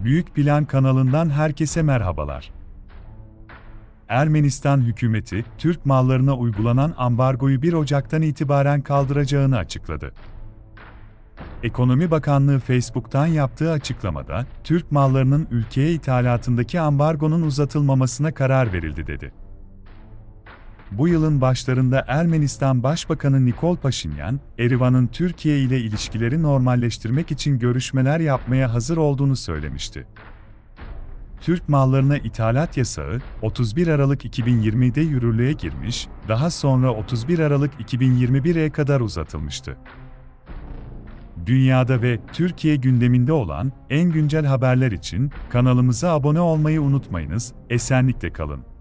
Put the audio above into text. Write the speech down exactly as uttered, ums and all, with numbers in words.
Büyük Plan kanalından herkese merhabalar. Ermenistan hükümeti, Türk mallarına uygulanan ambargoyu bir Ocak'tan itibaren kaldıracağını açıkladı. Ekonomi Bakanlığı Facebook'tan yaptığı açıklamada, Türk mallarının ülkeye ithalatındaki ambargonun uzatılmamasına karar verildi dedi. Bu yılın başlarında Ermenistan Başbakanı Nikol Paşinyan, Erivan'ın Türkiye ile ilişkileri normalleştirmek için görüşmeler yapmaya hazır olduğunu söylemişti. Türk mallarına ithalat yasağı, otuz bir Aralık iki bin yirmide yürürlüğe girmiş, daha sonra otuz bir Aralık iki bin yirmi bire kadar uzatılmıştı. Dünyada ve Türkiye gündeminde olan en güncel haberler için kanalımıza abone olmayı unutmayınız, esenlikle kalın.